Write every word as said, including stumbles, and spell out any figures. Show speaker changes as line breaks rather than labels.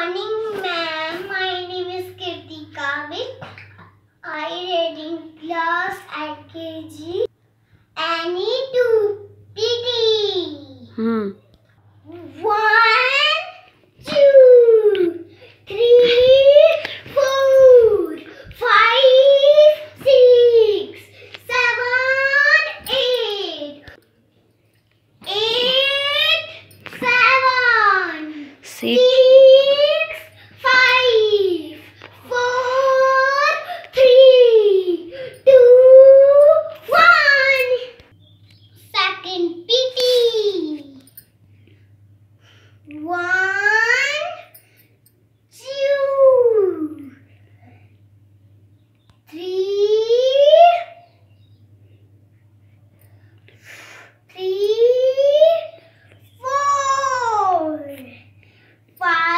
morning, ma'am. My name is Kirtika. I read in class L K G. Annie to Titi.
Hmm.
One, two, three, four, five, six, seven, eight. Eight, seven,
Six.
six, five, four, three, two, one. Second P T. One, two, three, three, four, five.